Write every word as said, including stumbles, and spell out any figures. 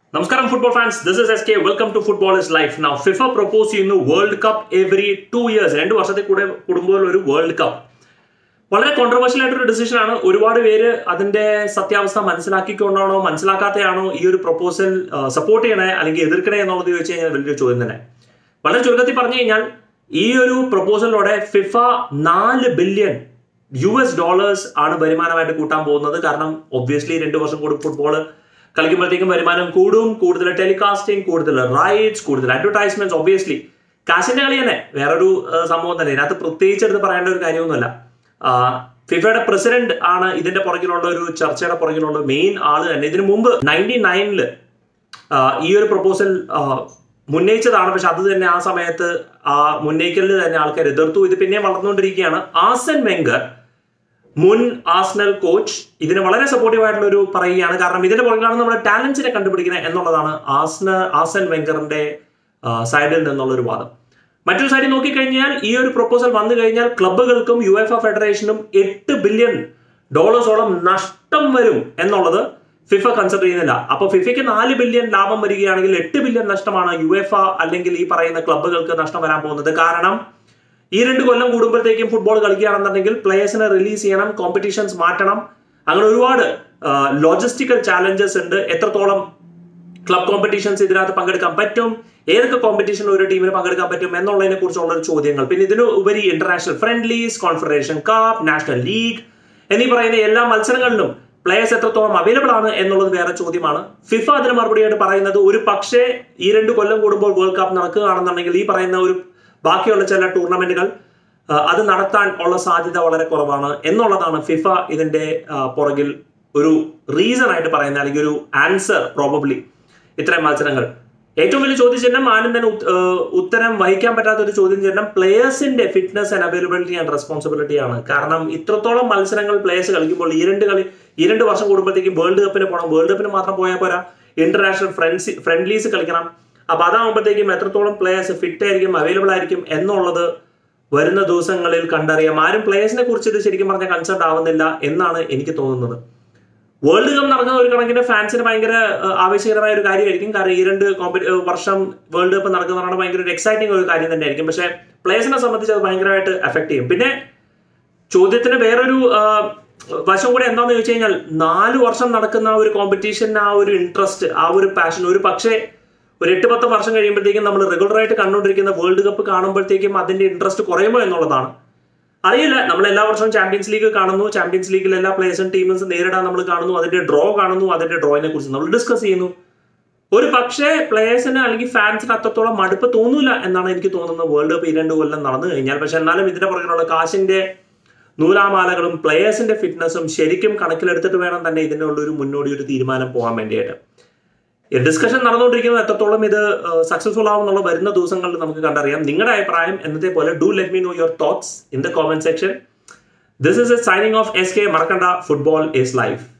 Namaskaram football fans, this is S K. Welcome to Football is Life. Now, FIFA proposed ചെയ്യുന്നു World Cup every two years. രണ്ട് വർഷത്തെ കൂടെ കൂടുമ്പോൾ ഒരു world cup. വളരെ controversial ആയിട്ടൊരു ഡിസിഷൻ ആണ്. ഒരുപാട് പേര് അതിന്റെ സത്യാവസ്ഥ മനസ്സിലാക്കിക്കൊണ്ടാണോ മനസ്സിലാക്കാതെയാണോ ഈ ഒരു പ്രൊപ്പോസൽ സപ്പോർട്ട് ചെയ്യണേ അല്ലെങ്കിൽ എതിർക്കണേ എന്നുള്ളത് ചോദിച്ചു കഴിഞ്ഞാൽ വലിയൊരു ചോദ്യം തന്നെ. വളരെ ചുരുക്കത്തിൽ പറഞ്ഞു കഴിഞ്ഞാൽ ഈ ഒരു പ്രൊപ്പോസലിലൂടെ ഫിഫ നാല് ബില്യൺ യു എസ് ഡോളേഴ്സ് ആണ് വരുമാനമായിട്ട് കൂട്ടാൻ പോകുന്നത്. കാരണം ഒബ്വിയസ്ലി രണ്ട് വർഷം കൂടി ഫുട്ബോൾ കളിക്കുമ്പോഴത്തേക്കും വരുമാനം കൂടും, കൂടുതൽ ടെലികാസ്റ്റിംഗ്, കൂടുതൽ റൈറ്റ്സ്, കൂടുതൽ അഡ്വർടൈസ്മെന്റ്സ്. ഒബ്വിയസ്ലി കാശിന്റെ കളി തന്നെ, വേറൊരു സംഭവം തന്നെ. ഇതിനകത്ത് പ്രത്യേകിച്ച് എടുത്ത് പറയേണ്ട ഒരു കാര്യമൊന്നുമല്ല. ഫിഫയുടെ പ്രസിഡന്റ് ആണ് ഇതിന്റെ പുറകിലുള്ള ഒരു ചർച്ചയുടെ പുറകിലുള്ള മെയിൻ ആള് തന്നെ. ഇതിനു മുമ്പ് നയൻറ്റി നയനില് ഈ ഒരു പ്രൊപ്പോസൽ മുന്നയിച്ചതാണ്. പക്ഷെ അത് തന്നെ ആ സമയത്ത് ആ മുന്നയിക്കലിൽ തന്നെ ആൾക്കാർ എതിർത്തു. ഇത് പിന്നെ വളർന്നുകൊണ്ടിരിക്കുകയാണ്. ആർസൻ വെങ്കർ, മുൻ ആർസണൽ കോച്ച്, ഇതിന് വളരെ സപ്പോർട്ടീവ് ആയിട്ടുള്ള ഒരു പറയുകയാണ്. കാരണം ഇതിന്റെ പുറകിലാണ് നമ്മുടെ ടാലന്റ്സിനെ കണ്ടുപിടിക്കുന്നത് എന്നുള്ളതാണ് ആർസന ആർസൻ വെങ്കറിന്റെ സൈഡിൽ നിന്നുള്ളൊരു വാദം. മറ്റൊരു സൈഡിൽ നോക്കിക്കഴിഞ്ഞാൽ ഈ ഒരു പ്രൊപ്പോസൽ വന്നു കഴിഞ്ഞാൽ ക്ലബ്ബുകൾക്കും യു എഫ് എ ഫെഡറേഷനും എട്ട് ബില്യൺ ഡോളേഴ്സോളം നഷ്ടം വരും എന്നുള്ളത് ഫിഫ കൺസിഡർ ചെയ്യുന്നില്ല. അപ്പൊ ഫിഫയ്ക്ക് നാല് ബില്യൺ ലാഭം വരികയാണെങ്കിൽ എട്ട് ബില്യൺ നഷ്ടമാണ് യു എഫ് എ അല്ലെങ്കിൽ ഈ പറയുന്ന ക്ലബ്ബുകൾക്ക് നഷ്ടം വരാൻ പോകുന്നത്. കാരണം ഈ രണ്ട് കൊല്ലം കൂടുമ്പോഴത്തേക്കും ഫുട്ബോൾ കളിക്കുകയാണെന്നുണ്ടെങ്കിൽ പ്ലേയേഴ്സിനെ റിലീസ് ചെയ്യണം, കോമ്പറ്റീഷൻസ് മാറ്റണം, അങ്ങനെ ഒരുപാട് ലോജിസ്റ്റിക്കൽ ചാലഞ്ചസ് ഉണ്ട്. എത്രത്തോളം ക്ലബ് കോമ്പറ്റീഷൻസ് ഇതിനകത്ത് പങ്കെടുക്കാൻ പറ്റും, ഏതൊക്കെ കോമ്പറ്റീഷൻ ഒരു ടീമിന് പങ്കെടുക്കാൻ പറ്റും എന്നുള്ളതിനെ കുറിച്ചുള്ള ചോദ്യങ്ങൾ. പിന്നെ ഇതിന് ഉപരി international friendlies, confederation cup, national league എന്നീ പറയുന്ന എല്ലാ മത്സരങ്ങളിലും പ്ലേയേഴ്സ് എത്രത്തോളം അവൈലബിൾ ആണ് എന്നുള്ളത് വേറെ ചോദ്യമാണ്. ഫിഫ അതിന് മറുപടിയായിട്ട് പറയുന്നത് ഒരു പക്ഷേ ഈ രണ്ട് കൊല്ലം കൂടുമ്പോൾ വേൾഡ് കപ്പ് നടക്കുകയാണെന്നുണ്ടെങ്കിൽ ഈ പറയുന്ന ഒരു ബാക്കിയുള്ള ചില ടൂർണമെന്റുകൾ അത് നടത്താൻ ഉള്ള സാധ്യത വളരെ കുറവാണ് എന്നുള്ളതാണ് ഫിഫ ഇതിന്റെ പുറകിൽ ഒരു റീസൺ ആയിട്ട് പറയുന്നത്, അല്ലെങ്കിൽ ഒരു ആൻസർ. പ്രോബബ്ലി ഇത്രയും മത്സരങ്ങൾ ഏറ്റവും വലിയ ചോദ്യം ചിഹ്നം, ആരും തന്നെ ഉത്തരം വഹിക്കാൻ പറ്റാത്ത ഒരു ചോദ്യം ചിഹ്നം പ്ലേയേഴ്സിന്റെ fitness and availability and responsibility ആണ്. കാരണം ഇത്രത്തോളം മത്സരങ്ങൾ പ്ലേയേഴ്സ് കളിക്കുമ്പോൾ ഈ രണ്ട് കളി ഈ രണ്ട് വർഷം കൂടുമ്പോഴത്തേക്കും വേൾഡ് കപ്പിന് പോകണം. വേൾഡ് കപ്പിന് മാത്രം പോയാൽ പോരാ, ഇന്റർനാഷണൽ ഫ്രണ്ട്സ് ഫ്രണ്ട്ലീസ് കളിക്കണം. അപ്പൊ അതാകുമ്പോഴത്തേക്കും എത്രത്തോളം പ്ലേയേഴ്സ് ഫിറ്റ് ആയിരിക്കും, അവൈലബിൾ ആയിരിക്കും എന്നുള്ളത് വരുന്ന ദിവസങ്ങളിൽ കണ്ടറിയാം. ആരും പ്ലേയേഴ്സിനെ കുറിച്ച് ഇത് ശരിക്കും പറഞ്ഞാൽ കൺസേൺ ആവുന്നില്ല എന്നാണ് എനിക്ക് തോന്നുന്നത്. വേൾഡ് കപ്പ് നടക്കുന്ന ഒരു കണക്കിന് ഫാൻസിന് ഭയങ്കര ആവേശകരമായ ഒരു കാര്യമായിരിക്കും. കാരണം ഈ രണ്ട് വർഷം വേൾഡ് കപ്പ് നടക്കുന്ന പറഞ്ഞാൽ ഭയങ്കര ഒരു എക്സൈറ്റിംഗ് ഒരു കാര്യം തന്നെയായിരിക്കും. പക്ഷെ പ്ലേയേഴ്സിനെ സംബന്ധിച്ച് അത് ഭയങ്കരമായിട്ട് എഫക്ട് ചെയ്യും. പിന്നെ ചോദ്യത്തിന് വേറൊരു വശം കൂടെ എന്താണെന്ന് ചോദിച്ചു കഴിഞ്ഞാൽ നാല് വർഷം നടക്കുന്ന ഒരു കോമ്പറ്റീഷൻ, ആ ഒരു ഇൻട്രസ്റ്റ്, ആ ഒരു പാഷൻ ഒരു പക്ഷേ ഒരു എട്ട് പത്ത് വർഷം കഴിയുമ്പോഴത്തേക്കും നമ്മൾ റെഗുലറായിട്ട് കണ്ടുകൊണ്ടിരിക്കുന്ന വേൾഡ് കപ്പ് കാണുമ്പോഴത്തേക്കും അതിന്റെ ഇൻട്രസ്റ്റ് കുറയുമോ എന്നുള്ളതാണ്. അറിയില്ല. നമ്മൾ എല്ലാ വർഷവും ചാമ്പ്യൻസ് ലീഗ് കാണുന്നു, ചാമ്പ്യൻസ് ലീഗിൽ എല്ലാ പ്ലേയേഴ്സും ടീംസ് നേരിടാൻ നമ്മൾ കാണുന്നു, അതിന്റെ ഡ്രോ കാണുന്നു, അതിന്റെ ഡ്രോയിനെ കുറിച്ച് നമ്മൾ ഡിസ്കസ് ചെയ്യുന്നു. ഒരു പക്ഷേ പ്ലേയേഴ്സിന് അല്ലെങ്കിൽ ഫാൻസിന് അത്രത്തോളം മടുപ്പ് തോന്നൂല എന്നാണ് എനിക്ക് തോന്നുന്നത് വേൾഡ് കപ്പ് ഈ രണ്ട് കൊല്ലം നടന്നു കഴിഞ്ഞാൽ. പക്ഷെ എന്നാലും ഇതിന്റെ പുറകിലുള്ള കാശിന്റെ നൂലാമാലകളും പ്ലേയേഴ്സിന്റെ ഫിറ്റ്നസും ശരിക്കും കണക്കിലെടുത്തിട്ട് വേണം തന്നെ ഇതിനുള്ള ഒരു മുന്നോടി ഒരു തീരുമാനം പോകാൻ വേണ്ടിയിട്ട്. ഈ ഡിസ്കഷൻ നടന്നുകൊണ്ടിരിക്കുന്നത് എത്രത്തോളം ഇത് സക്സസ്ഫുൾ ആവും എന്നുള്ള വരുന്ന ദിവസങ്ങളിൽ നമുക്ക് കണ്ടറിയാം. നിങ്ങളുടെ അഭിപ്രായം എന്നത്തെ പോലെ do let me know your thoughts in the comment section. This is a signing off S K. മറക്കണ്ട, ഫുട്ബോൾ ഈസ് ലൈഫ്.